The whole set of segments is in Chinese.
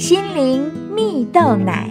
心灵蜜豆奶。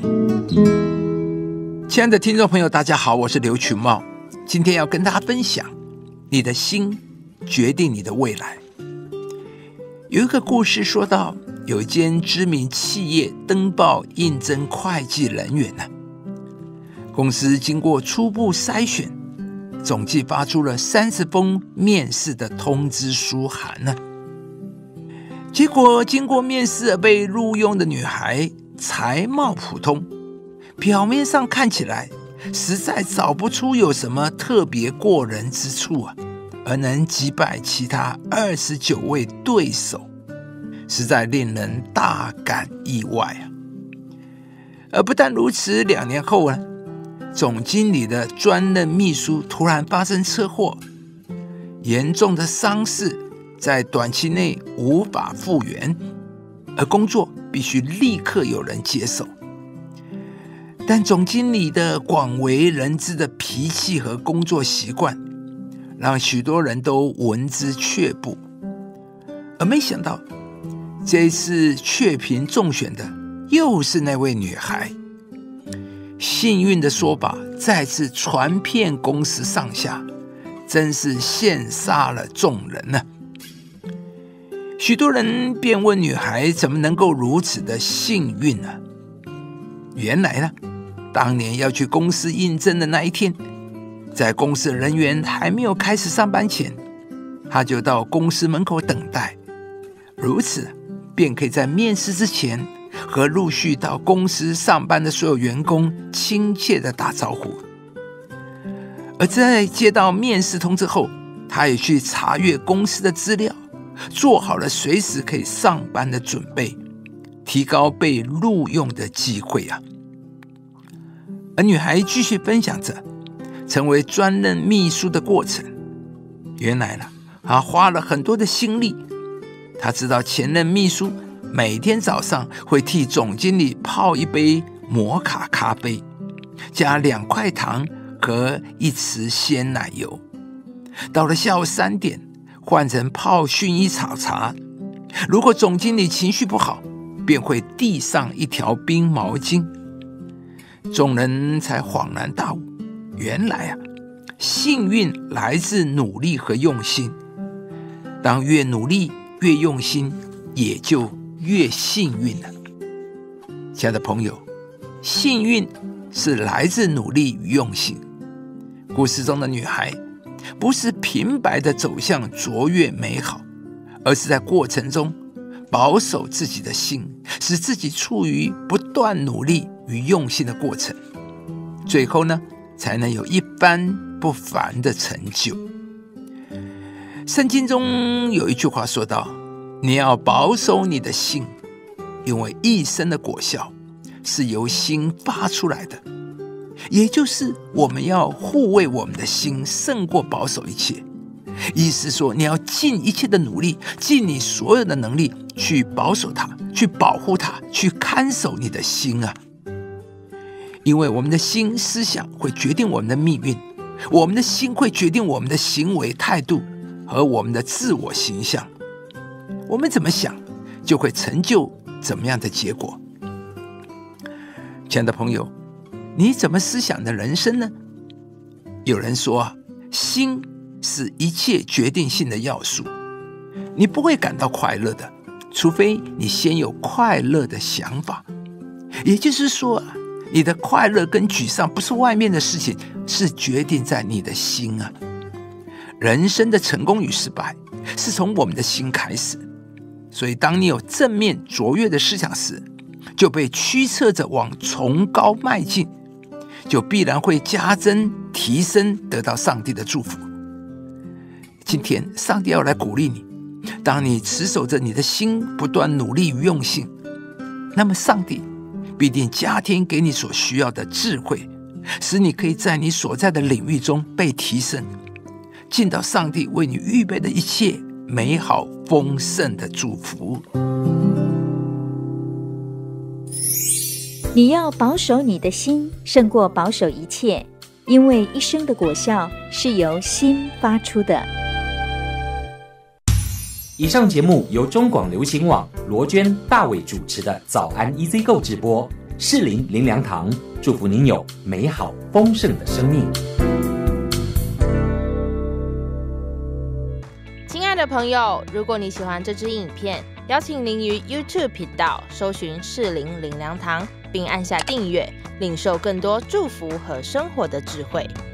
亲爱的听众朋友，大家好，我是刘群茂，今天要跟大家分享，你的心决定你的未来。有一个故事说到，有一间知名企业登报应征会计人员公司经过初步筛选，总计发出了30封面试的通知书函结果经过面试而被录用的女孩才貌普通，表面上看起来实在找不出有什么特别过人之处而能击败其他29位对手，实在令人大感意外而不但如此，2年后总经理的专任秘书突然发生车祸，严重的伤势在短期内无法复原，而工作必须立刻有人接手。但总经理的广为人知的脾气和工作习惯，让许多人都闻之却步。而没想到，这一次确评中选的又是那位女孩。幸运的说法再次传遍公司上下，真是羡煞了众人许多人便问女孩怎么能够如此的幸运原来当年要去公司应征的那一天，在公司人员还没有开始上班前，她就到公司门口等待，如此便可以在面试之前和陆续到公司上班的所有员工亲切地打招呼。而在接到面试通知后，她也去查阅公司的资料，做好了随时可以上班的准备，提高被录用的机会而女孩继续分享着成为专任秘书的过程。原来她花了很多的心力，她知道前任秘书每天早上会替总经理泡一杯摩卡咖啡，加2块糖和1匙鲜奶油，到了下午3点换成泡薰衣草茶，如果总经理情绪不好，便会递上一条冰毛巾。众人才恍然大悟，原来幸运来自努力和用心，当越努力越用心，也就越幸运了。亲爱的朋友，幸运是来自努力与用心。故事中的女孩不是平白的走向卓越美好，而是在过程中保守自己的心，使自己处于不断努力与用心的过程，最后才能有一番不凡的成就。圣经中有一句话说道，你要保守你的心，因为一生的果效是由心发出来的。也就是我们要护卫我们的心胜过保守一切，意思说你要尽一切的努力，尽你所有的能力去保守它，去保护它，去看守你的心因为我们的心思想会决定我们的命运，我们的心会决定我们的行为态度和我们的自我形象，我们怎么想就会成就怎么样的结果。亲爱的朋友，你怎么思想的人生呢？有人说心是一切决定性的要素，你不会感到快乐的，除非你先有快乐的想法。也就是说你的快乐跟沮丧不是外面的事情，是决定在你的心人生的成功与失败是从我们的心开始，所以当你有正面卓越的思想时，就被驱策着往崇高迈进，就必然会加增提升，得到上帝的祝福。今天上帝要来鼓励你，当你持守着你的心不断努力与用心，那么上帝必定加添给你所需要的智慧，使你可以在你所在的领域中被提升，进到上帝为你预备的一切美好丰盛的祝福。 你要保守你的心胜过保守一切，因为一生的果效是由心发出的。 以上节目由中广流行网罗娟、大伟主持的早安 EZ 购直播，士林林良堂祝福您有美好丰盛的生命。 亲爱的朋友，如果你喜欢这支影片，邀请您于 YouTube 频道搜寻士林林良堂，并按下订阅，领受更多祝福和生活的智慧。